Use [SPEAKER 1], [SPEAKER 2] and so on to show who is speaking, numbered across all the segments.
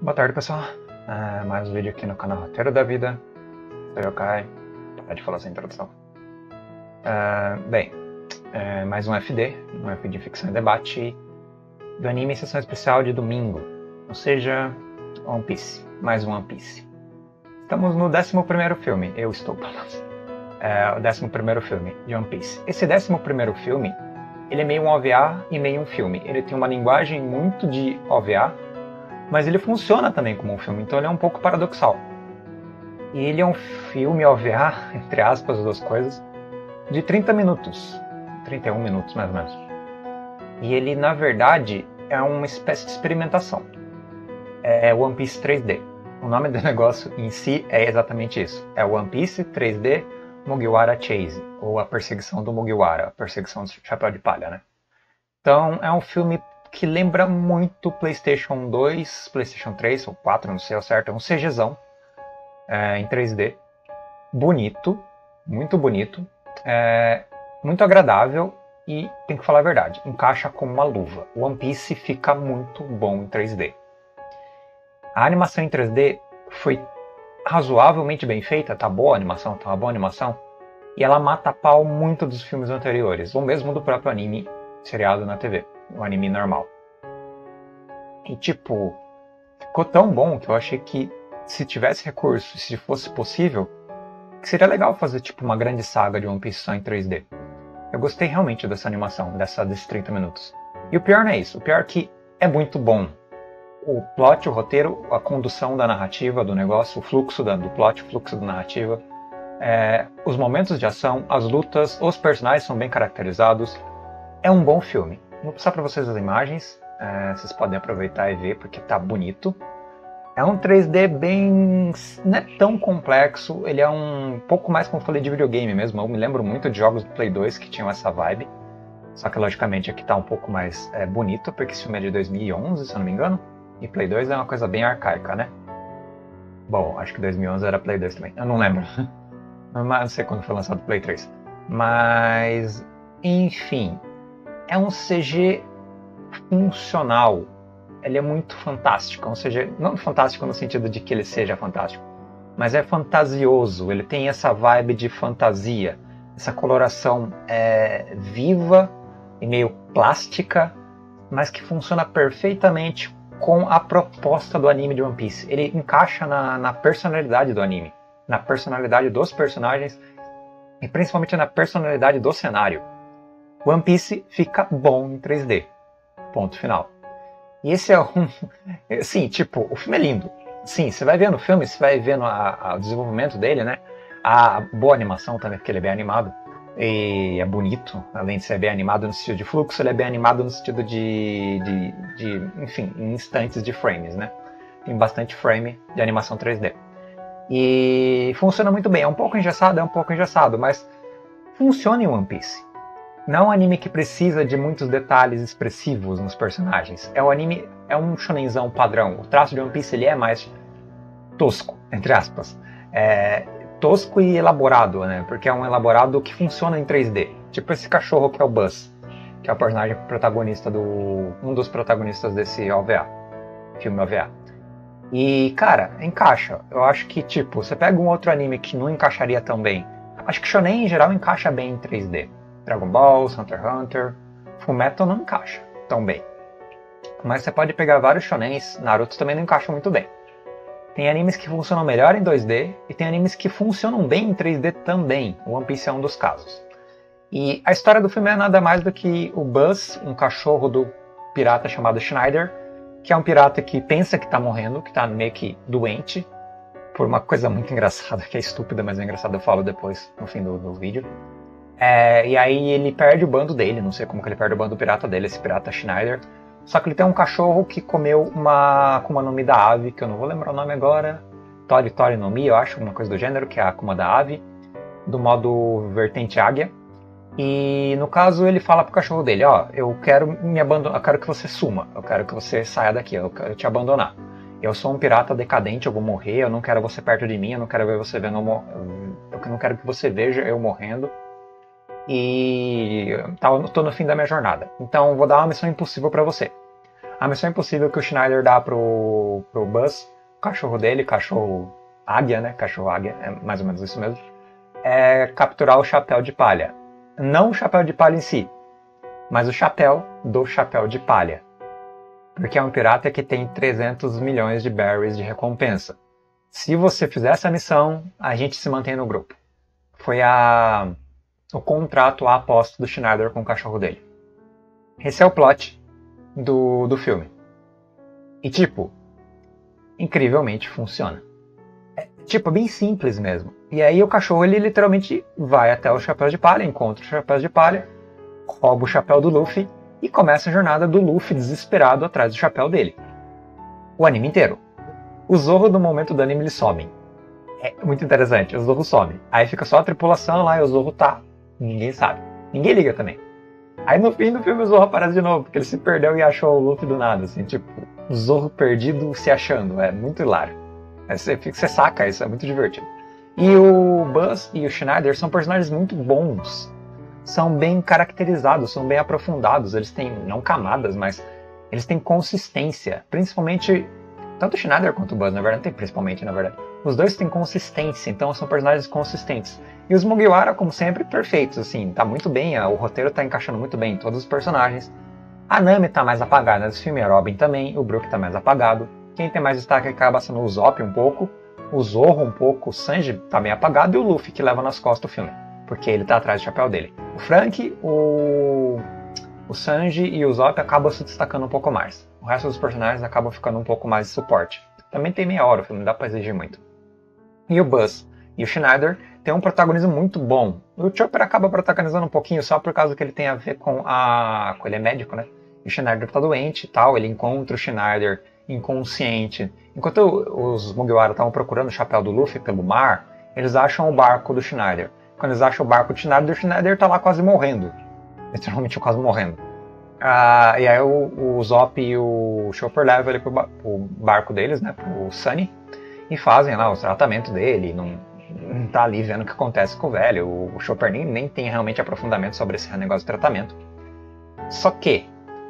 [SPEAKER 1] Boa tarde, pessoal. Mais um vídeo aqui no canal Roteiro da Vida. Sou eu, Kai. Pode falar essa introdução. Mais um FD, um FD Ficção e Debate do anime em sessão especial de domingo. Ou seja, One Piece. Mais um One Piece. Estamos no 11º filme. Eu estou falando. O 11º filme de One Piece. Esse 11º filme, ele é meio um OVA e meio um filme. Ele tem uma linguagem muito de OVA, mas ele funciona também como um filme, então ele é um pouco paradoxal. E ele é um filme OVA, entre aspas, as duas coisas, de 30 minutos. 31 minutos, mais ou menos. E ele, na verdade, é uma espécie de experimentação. É One Piece 3D. O nome do negócio em si é exatamente isso. É One Piece 3D Mugiwara Chase, ou A Perseguição do Mugiwara, a perseguição do Chapéu de Palha, né? Então, é um filme que lembra muito PlayStation 2, PlayStation 3 ou 4, não sei ao certo, é um CGzão em 3D, bonito, muito bonito, muito agradável e, tem que falar a verdade, encaixa como uma luva. O One Piece fica muito bom em 3D. A animação em 3D foi razoavelmente bem feita, tá boa a animação, tá uma boa animação, e ela mata a pau muito dos filmes anteriores, ou mesmo do próprio anime seriado na TV, o anime normal. E tipo, ficou tão bom que eu achei que se tivesse recurso, se fosse possível, que seria legal fazer tipo uma grande saga de One Piece só em 3D. Eu gostei realmente dessa animação, desses 30 minutos. E o pior não é isso, o pior é que é muito bom. O plot, o roteiro, a condução da narrativa do negócio, o fluxo do plot, o fluxo da narrativa, os momentos de ação, as lutas, os personagens são bem caracterizados. É um bom filme. Vou passar para vocês as imagens, vocês podem aproveitar e ver porque tá bonito. É um 3D bem... não é tão complexo, ele é um pouco mais, como eu falei, de videogame mesmo. Eu me lembro muito de jogos do Play 2 que tinham essa vibe. Só que, logicamente, aqui tá um pouco mais bonito, porque esse filme é de 2011, se eu não me engano. E Play 2 é uma coisa bem arcaica, né? Bom, acho que 2011 era Play 2 também, eu não lembro. Mas não sei quando foi lançado o Play 3. Mas, enfim, é um CG funcional. Ele é muito fantástico. É um CG, não fantástico no sentido de que ele seja fantástico, mas é fantasioso. Ele tem essa vibe de fantasia, essa coloração viva e meio plástica, mas que funciona perfeitamente com a proposta do anime de One Piece. Ele encaixa na personalidade do anime, na personalidade dos personagens e principalmente na personalidade do cenário. One Piece fica bom em 3D. Ponto final. E esse é um... Sim, tipo, o filme é lindo. Sim, você vai vendo o filme, você vai vendo o desenvolvimento dele, né? A boa animação também, porque ele é bem animado. E é bonito, além de ser bem animado no sentido de fluxo, ele é bem animado no sentido enfim, em instantes de frames, né? Tem bastante frame de animação 3D. E funciona muito bem. É um pouco engessado, mas funciona em One Piece. Não é um anime que precisa de muitos detalhes expressivos nos personagens. É um shonenzão padrão. O traço de One Piece ele é mais tosco, entre aspas. Tosco e elaborado, né? Porque é um elaborado que funciona em 3D. Tipo esse cachorro que é o Buzz, que é o personagem protagonista um dos protagonistas desse OVA, filme OVA. E, cara, encaixa. Eu acho que, tipo, você pega um outro anime que não encaixaria tão bem. Acho que shonen em geral encaixa bem em 3D. Dragon Ball, Hunter x Hunter, Fullmetal não encaixa tão bem. Mas você pode pegar vários shonens, Naruto também não encaixa muito bem. Tem animes que funcionam melhor em 2D e tem animes que funcionam bem em 3D também. O One Piece é um dos casos. E a história do filme é nada mais do que o Buzz, um cachorro do pirata chamado Schneider, que é um pirata que pensa que está morrendo, que está meio que doente, por uma coisa muito engraçada, que é estúpida, mas é engraçada, eu falo depois, no fim do vídeo. E aí ele perde o bando dele, não sei como que ele perde o bando pirata dele, esse pirata Schneider. Só que ele tem um cachorro que comeu uma Akuma no Mi da ave, que eu não vou lembrar o nome agora. Tori no Mi, eu acho, uma coisa do gênero, que é a Akuma da ave, do modo vertente águia. E no caso ele fala pro cachorro dele, ó, eu quero me abandonar, eu quero que você suma, eu quero que você saia daqui, eu quero te abandonar. Eu sou um pirata decadente, eu vou morrer, eu não quero você perto de mim, eu não quero ver você vendo, eu não quero que você veja eu morrendo. E tô no fim da minha jornada. Então vou dar uma missão impossível para você. A missão impossível que o Schneider dá pro Buzz, o cachorro dele, cachorro águia, né? Cachorro águia, é mais ou menos isso mesmo. É capturar o chapéu de palha. Não o chapéu de palha em si, mas o chapéu do chapéu de palha. Porque é um pirata que tem 300 milhões de berries de recompensa. Se você fizer essa missão, a gente se mantém no grupo. Foi o contrato, a aposta do Schneider com o cachorro dele. Esse é o plot do filme. E tipo, incrivelmente funciona. É bem simples mesmo. E aí o cachorro, ele literalmente vai até o chapéu de palha, encontra o chapéu de palha, rouba o chapéu do Luffy e começa a jornada do Luffy desesperado atrás do chapéu dele. O anime inteiro. O Zorro, no momento do anime, eles somem. É muito interessante, o Zorro some. Aí fica só a tripulação lá e o Zorro tá. Ninguém sabe. Ninguém liga também. Aí no fim do filme o Zorro aparece de novo, porque ele se perdeu e achou o Luffy do nada, assim, tipo, o Zorro perdido se achando. É muito hilário. Você saca isso, é muito divertido. E o Buzz e o Schneider são personagens muito bons. São bem caracterizados, são bem aprofundados. Eles têm, não camadas, mas eles têm consistência. Principalmente, tanto o Schneider quanto o Buzz, na verdade, não tem principalmente, na verdade. Os dois têm consistência, então são personagens consistentes. E os Mugiwara, como sempre, perfeitos, assim, tá muito bem, o roteiro tá encaixando muito bem em todos os personagens. A Nami tá mais apagada nesse filme, a Robin também, o Brook tá mais apagado. Quem tem mais destaque acaba sendo o Usopp um pouco, o Zorro um pouco, o Sanji tá bem apagado e o Luffy que leva nas costas o filme, porque ele tá atrás do chapéu dele. O Frank, o Sanji e o Usopp acabam se destacando um pouco mais. O resto dos personagens acabam ficando um pouco mais de suporte. Também tem meia hora o filme, não dá pra exigir muito. E o Buzz e o Schneider têm um protagonismo muito bom. O Chopper acaba protagonizando um pouquinho só por causa que ele tem a ver com ele é médico, né? E o Schneider tá doente e tal, ele encontra o Schneider inconsciente. Enquanto os Mugiwara estavam procurando o chapéu do Luffy pelo mar, eles acham o barco do Schneider. Quando eles acham o barco do Schneider tá lá quase morrendo. Literalmente quase morrendo. E aí o Usopp e o Chopper levam ele pro barco deles, né? Pro Sunny. E fazem lá o tratamento dele, não tá ali vendo o que acontece com o velho. O Chopper nem tem realmente aprofundamento sobre esse negócio de tratamento. Só que,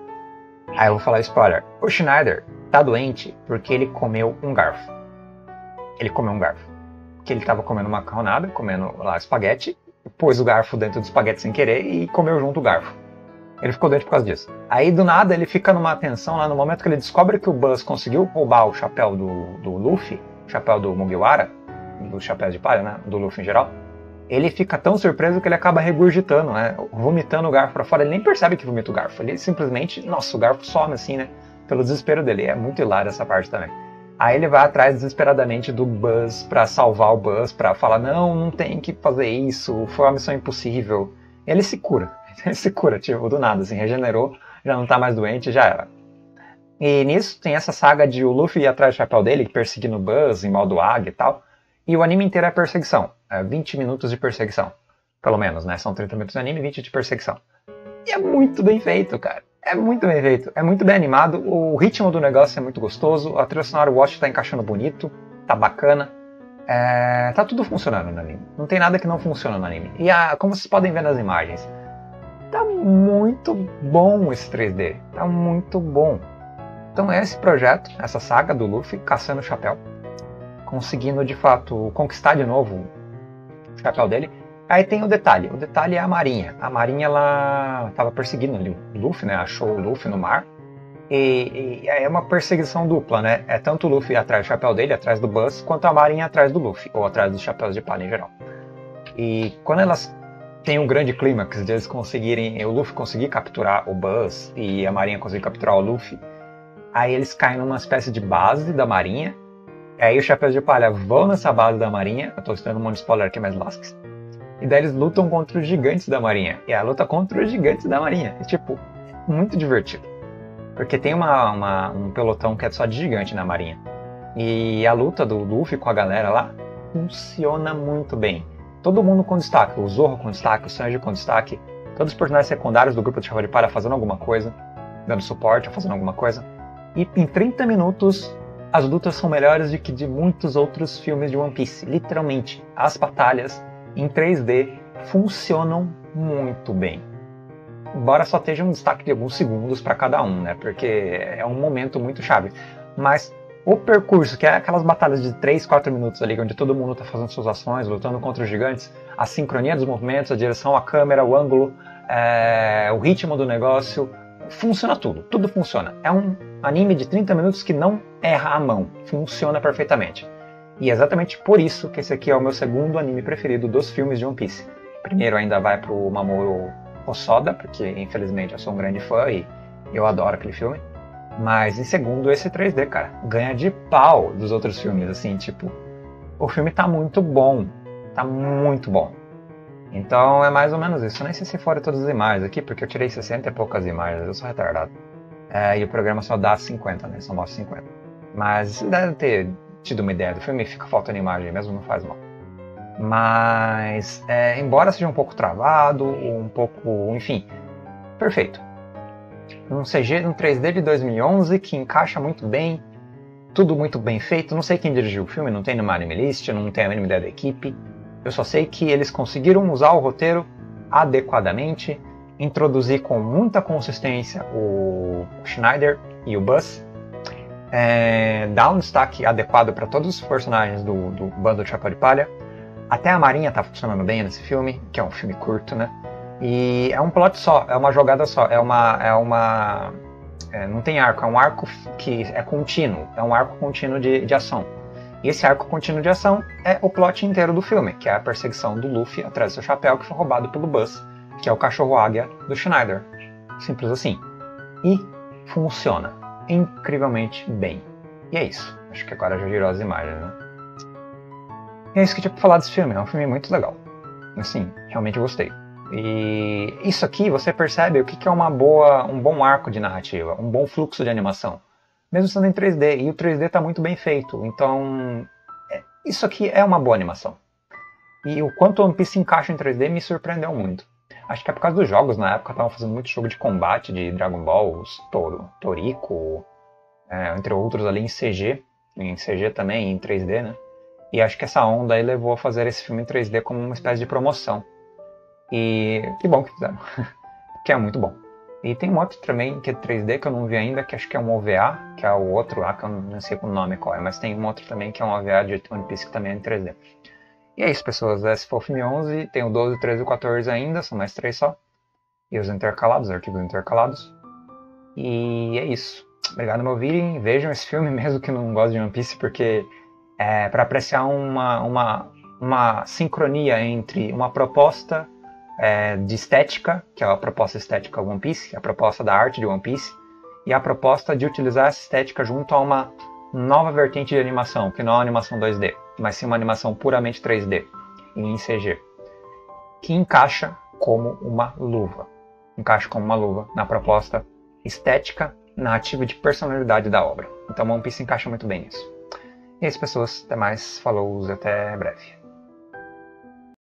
[SPEAKER 1] aí eu vou falar spoiler, o Schneider tá doente porque ele comeu um garfo. Ele comeu um garfo. Porque ele tava comendo macarronada, comendo lá espaguete, pôs o garfo dentro do espaguete sem querer e comeu junto o garfo. Ele ficou doente por causa disso. Aí do nada ele fica numa tensão lá no momento que ele descobre que o Buzz conseguiu roubar o chapéu do Luffy, o chapéu do Mugiwara, dos chapéus de palha, né, do Luffy em geral. Ele fica tão surpreso que ele acaba regurgitando, né, vomitando o garfo pra fora. Ele nem percebe que vomita o garfo. Ele simplesmente, nossa, o garfo some assim, né, pelo desespero dele. É muito hilário essa parte também. Aí ele vai atrás desesperadamente do Buzz pra salvar o Buzz, pra falar, não tem que fazer isso, foi uma missão impossível. Ele se cura. Ele se cura, tipo, do nada, assim, regenerou, já não tá mais doente, já era. E nisso tem essa saga de o Luffy ir atrás do chapéu dele, perseguindo o Buzz em modo águia e tal. E o anime inteiro é perseguição. 20 minutos de perseguição. Pelo menos, né? São 30 minutos de anime e 20 de perseguição. E é muito bem feito, cara. É muito bem feito. É muito bem animado. O ritmo do negócio é muito gostoso. A trilha sonora, o Watch tá encaixando bonito. Tá bacana. Tá tudo funcionando no anime. Não tem nada que não funciona no anime. E como vocês podem ver nas imagens, tá muito bom esse 3D. Tá muito bom. Então é esse projeto, essa saga do Luffy caçando o chapéu, conseguindo de fato conquistar de novo o chapéu dele. Aí tem o detalhe é a Marinha. A Marinha, ela tava perseguindo ali o Luffy, né? Achou o Luffy no mar. E é uma perseguição dupla, né? É tanto o Luffy atrás do chapéu dele, atrás do Buzz, quanto a Marinha atrás do Luffy, ou atrás dos chapéus de palha em geral. E quando elas têm um grande clímax de eles conseguirem, o Luffy conseguir capturar o Buzz e a Marinha conseguir capturar o Luffy, aí eles caem numa espécie de base da Marinha. Aí os chapéus de palha vão nessa base da Marinha. Eu tô citando um monte de spoiler aqui, mas lasques. E daí eles lutam contra os gigantes da Marinha. E a luta contra os gigantes da Marinha. É tipo, muito divertido. Porque tem um pelotão que é só de gigante na Marinha. E a luta do Luffy com a galera lá funciona muito bem. Todo mundo com destaque. O Zorro com destaque, o Sanji com destaque. Todos os personagens secundários do grupo de chapéu de palha fazendo alguma coisa. Dando suporte ou fazendo alguma coisa. E em 30 minutos, as lutas são melhores do que de muitos outros filmes de One Piece. Literalmente, as batalhas em 3D funcionam muito bem. embora só esteja um destaque de alguns segundos para cada um, né? Porque é um momento muito chave. Mas o percurso, que é aquelas batalhas de 3, 4 minutos ali, onde todo mundo está fazendo suas ações, lutando contra os gigantes, a sincronia dos movimentos, a direção, a câmera, o ângulo, o ritmo do negócio, funciona tudo. Tudo funciona. É um anime de 30 minutos que não erra a mão. Funciona perfeitamente. E é exatamente por isso que esse aqui é o meu segundo anime preferido dos filmes de One Piece. Primeiro ainda vai pro Mamoru Hosoda, porque infelizmente eu sou um grande fã e eu adoro aquele filme. Mas em segundo, esse 3D, cara, ganha de pau dos outros filmes, assim, tipo, o filme tá muito bom. Tá muito bom. Então é mais ou menos isso. Eu nem sei se fora todas as imagens aqui, porque eu tirei 60 e poucas imagens, eu sou retardado. E o programa só dá 50, né? Só mostra 50. Mas deve ter tido uma ideia do filme, fica faltando imagem mesmo, não faz mal. Mas, embora seja um pouco travado, um pouco, enfim, perfeito. Um CG, um 3D de 2011 que encaixa muito bem, tudo muito bem feito. Não sei quem dirigiu o filme, não tem numa anime list, não tenho a mínima ideia da equipe. Eu só sei que eles conseguiram usar o roteiro adequadamente, introduzir com muita consistência o Schneider e o Buzz, dar um destaque adequado para todos os personagens do bando de Chapéu de Palha. Até a Marinha tá funcionando bem nesse filme, que é um filme curto, né? E é um plot só, é uma jogada só, não tem arco, é um arco que é contínuo, é um arco contínuo de ação. E esse arco contínuo de ação é o plot inteiro do filme, que é a perseguição do Luffy atrás do seu chapéu que foi roubado pelo Buzz, que é o cachorro-águia do Schneider. Simples assim. E funciona incrivelmente bem. E é isso. Acho que agora já girou as imagens, né? E é isso que eu tinha pra falar desse filme. É um filme muito legal. Assim, realmente gostei. E isso aqui você percebe o que é um bom arco de narrativa, um bom fluxo de animação. Mesmo sendo em 3D, e o 3D está muito bem feito, então isso aqui é uma boa animação. E o quanto o One Piece encaixa em 3D me surpreendeu muito. Acho que é por causa dos jogos, na época estavam fazendo muito jogo de combate de Dragon Ball, Toriko, entre outros ali em CG também, em 3D, né? E acho que essa onda aí levou a fazer esse filme em 3D como uma espécie de promoção. E que bom que fizeram, que é muito bom. E tem um outro também que é 3D que eu não vi ainda, que acho que é um OVA, que é o outro lá, que eu não sei o nome qual é, mas tem um outro também que é um OVA de One Piece que também é em 3D. E é isso, pessoas. Esse foi o filme 11, tem o 12, 13 e o 14 ainda, são mais 3 só. E os intercalados, os arquivos intercalados. E é isso. Obrigado por me ouvirem, vejam esse filme mesmo que não gostem de One Piece, porque é para apreciar uma sincronia entre uma proposta de estética, que é a proposta estética One Piece, a proposta da arte de One Piece, e a proposta de utilizar essa estética junto a uma nova vertente de animação, que não é uma animação 2D, mas sim uma animação puramente 3D, e em CG, que encaixa como uma luva. Encaixa como uma luva na proposta estética, narrativa e de personalidade da obra. Então One Piece encaixa muito bem nisso. E é isso, pessoas. Até mais. Falou, até breve.